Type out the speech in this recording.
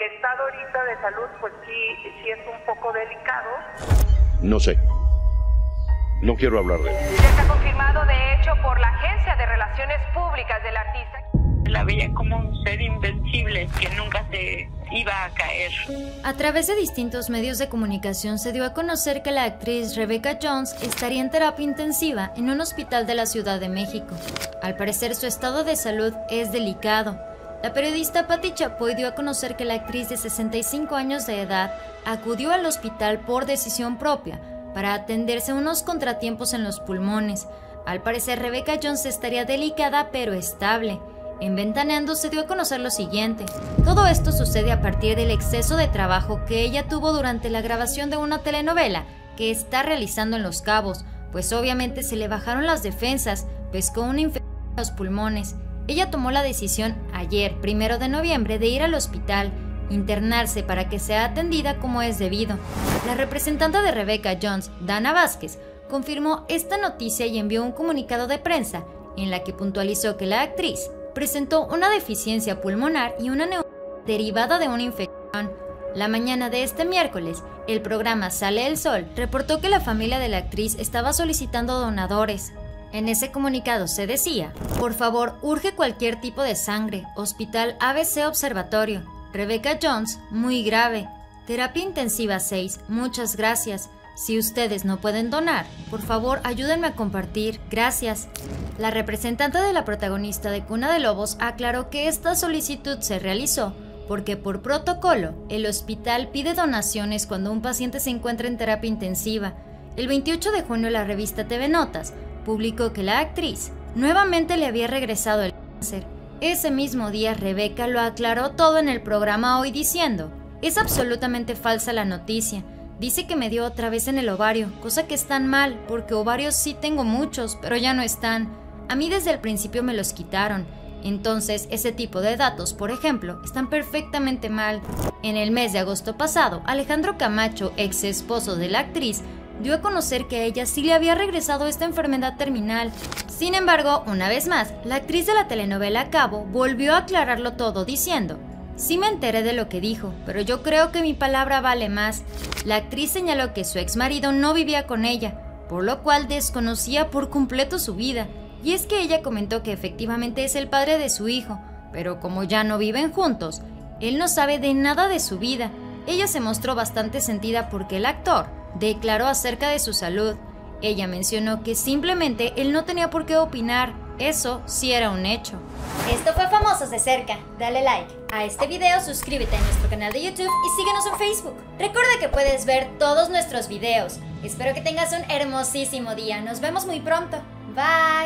estado ahorita de salud, pues sí es un poco delicado. No sé. No quiero hablar de él. Ya está confirmado, de hecho, por la Agencia de Relaciones Públicas del artista. La veía como un ser invencible que nunca se iba a caer. A través de distintos medios de comunicación se dio a conocer que la actriz Rebecca Jones estaría en terapia intensiva en un hospital de la Ciudad de México. Al parecer su estado de salud es delicado. La periodista Patti Chapoy dio a conocer que la actriz de 65 años de edad acudió al hospital por decisión propia para atenderse unos contratiempos en los pulmones. Al parecer Rebecca Jones estaría delicada pero estable. En Ventaneando se dio a conocer lo siguiente. Todo esto sucede a partir del exceso de trabajo que ella tuvo durante la grabación de una telenovela que está realizando en Los Cabos, pues obviamente se le bajaron las defensas, pues con una infección en los pulmones. Ella tomó la decisión ayer, 1 de noviembre, de ir al hospital, internarse para que sea atendida como es debido. La representante de Rebecca Jones, Dana Vázquez, confirmó esta noticia y envió un comunicado de prensa en la que puntualizó que la actriz presentó una deficiencia pulmonar y una neumonía derivada de una infección. La mañana de este miércoles, el programa Sale el Sol reportó que la familia de la actriz estaba solicitando donadores. En ese comunicado se decía: por favor, urge cualquier tipo de sangre, Hospital ABC Observatorio, Rebecca Jones, muy grave, terapia intensiva 6, muchas gracias. Si ustedes no pueden donar, por favor ayúdenme a compartir, gracias. La representante de la protagonista de Cuna de Lobos aclaró que esta solicitud se realizó porque por protocolo el hospital pide donaciones cuando un paciente se encuentra en terapia intensiva. El 28 de junio la revista TV Notas publicó que la actriz nuevamente le había regresado el cáncer. Ese mismo día Rebecca lo aclaró todo en el programa Hoy diciendo: es absolutamente falsa la noticia. Dice que me dio otra vez en el ovario, cosa que están mal, porque ovarios sí tengo muchos, pero ya no están. A mí desde el principio me los quitaron. Entonces, ese tipo de datos, por ejemplo, están perfectamente mal. En el mes de agosto pasado, Alejandro Camacho, ex esposo de la actriz, dio a conocer que a ella sí le había regresado esta enfermedad terminal. Sin embargo, una vez más, la actriz de la telenovela Cabo volvió a aclararlo todo diciendo: sí me enteré de lo que dijo, pero yo creo que mi palabra vale más. La actriz señaló que su exmarido no vivía con ella, por lo cual desconocía por completo su vida. Y es que ella comentó que efectivamente es el padre de su hijo, pero como ya no viven juntos, él no sabe de nada de su vida. Ella se mostró bastante sentida porque el actor declaró acerca de su salud. Ella mencionó que simplemente él no tenía por qué opinar, eso sí era un hecho. Esto fue Famosos de Cerca. Dale like a este video, suscríbete a nuestro canal de YouTube y síguenos en Facebook. Recuerda que puedes ver todos nuestros videos. Espero que tengas un hermosísimo día. Nos vemos muy pronto. Bye.